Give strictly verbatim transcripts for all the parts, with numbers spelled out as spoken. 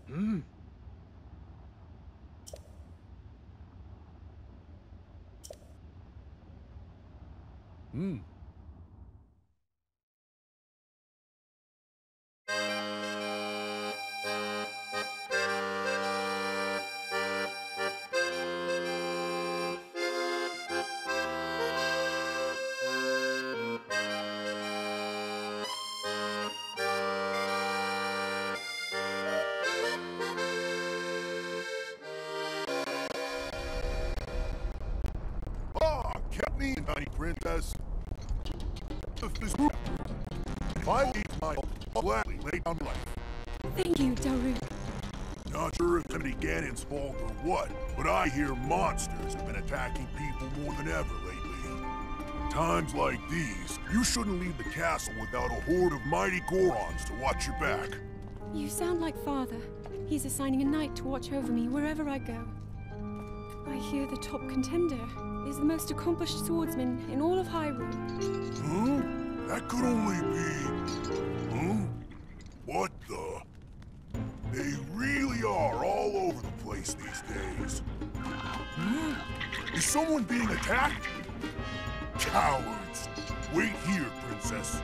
Hmm. Hmm. Ah, kept me, tiny princess. If this group, if I leave my I'll gladly lay down my life. Thank you, Daruk. Not sure if any Ganon's fault or what, but I hear monsters have been attacking people more than ever lately. Times like these, you shouldn't leave the castle without a horde of mighty Gorons to watch your back. You sound like Father. He's assigning a knight to watch over me wherever I go. I hear the top contender is the most accomplished swordsman in all of Hyrule. Huh? That could only be... Huh? What the... They really are all over the place these days. Hmm? Is someone being attacked? Cowards! Wait here, princess.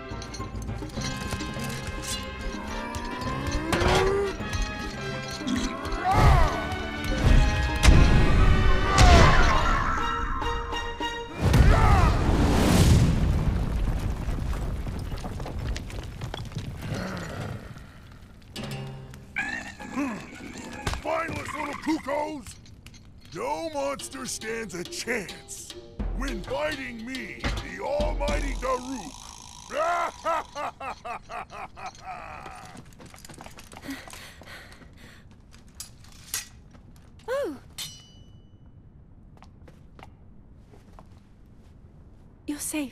Spineless little cuckoos! No monster stands a chance when fighting me, the almighty Daruk. Oh! You're safe.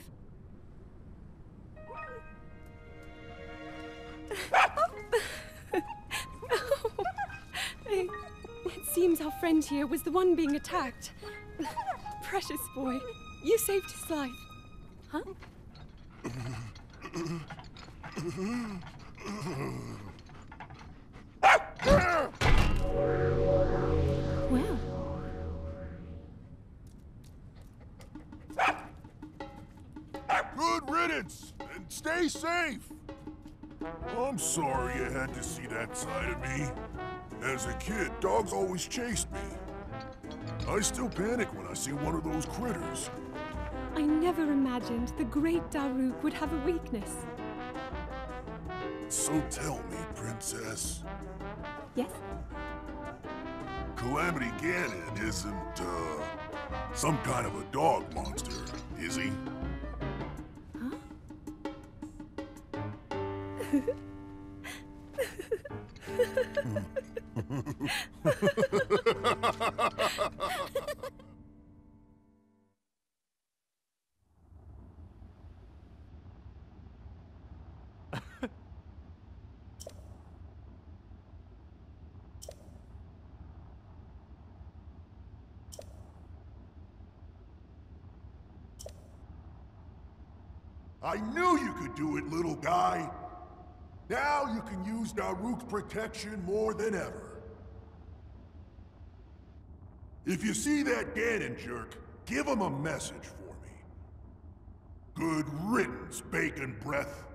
It, it seems our friend here was the one being attacked. Precious boy, you saved his life. Huh? Well. Good riddance, and stay safe. I'm sorry you had to see that side of me. As a kid, dogs always chased me. I still panic when I see one of those critters. I never imagined the great Daruk would have a weakness. So tell me, princess. Yes? Calamity Ganon isn't, uh, some kind of a dog monster, is he? Huh? I knew you could do it, little guy. Now you can use Daruk's protection more than ever. If you see that Ganon jerk, give him a message for me. Good riddance, bacon breath.